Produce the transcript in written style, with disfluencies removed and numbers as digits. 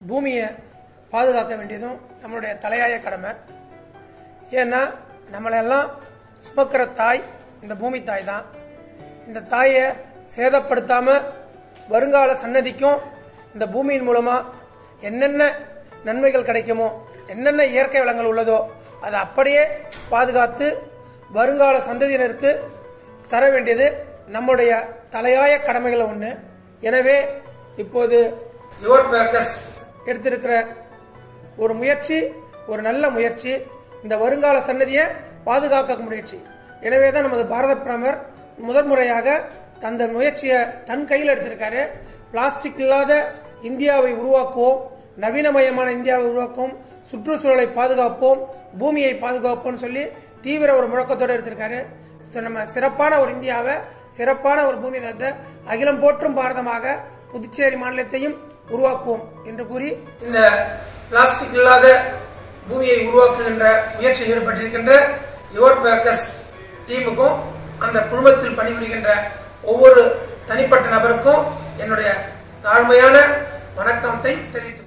பூமியை பாதுகாக்க வேண்டியதும் நம்மளுடைய தலையாய கடமை. ஏன்னா நம்மளெல்லாம் சுமக்கிற தாய் இந்த பூமி தாய் தான். இந்த தாயை சேதப்படுத்தாமல் வருங்கால சன்னதிக்கும் இந்த பூமியின் மூலமாக என்னென்ன நன்மைகள் கிடைக்குமோ, என்னென்ன இயற்கை வளங்கள் உள்ளதோ அதை அப்படியே பாதுகாத்து வருங்கால சந்ததியினருக்கு தர வேண்டியது நம்முடைய தலையாய கடமைகளை ஒன்று. எனவே இப்போது யுவர் பேக்கர்ஸ் எடுத்திருக்கிற ஒரு முயற்சி, ஒரு நல்ல முயற்சி, இந்த வருங்கால சன்னதியை பாதுகாக்க முயற்சி. எனவே தான் நமது பாரத பிரதமர் முதன்முறையாக அந்த முயற்சியை தன் கையில் எடுத்திருக்காரு. பிளாஸ்டிக் இல்லாத இந்தியாவை உருவாக்குவோம், நவீனமயமான இந்தியாவை உருவாக்குவோம், சுற்றுச்சூழலை பாதுகாப்போம், பூமியை பாதுகாப்போம்னு சொல்லி தீவிர ஒரு முழக்கத்தோடு எடுத்திருக்காரு. நம்ம சிறப்பான ஒரு இந்தியாவை, சிறப்பான ஒரு பூமி தத்தை அகிலம் போற்றும் பாரதமாக புதுச்சேரி மாநிலத்தையும் உருவாக்குவோம் என்று கூறி இந்த பிளாஸ்டிக் இல்லாத பூமியை உருவாக்குகின்ற முயற்சியில் ஈடுபட்டிருக்கின்ற யுவர் பேக்கர்ஸ் டீமுக்கும் அந்த குழுமத்தில் பணிபுரிகின்ற ஒவ்வொரு தனிப்பட்ட நபருக்கும் என்னுடைய தாழ்மையான வணக்கத்தை தெரிவித்துள்ளேன்.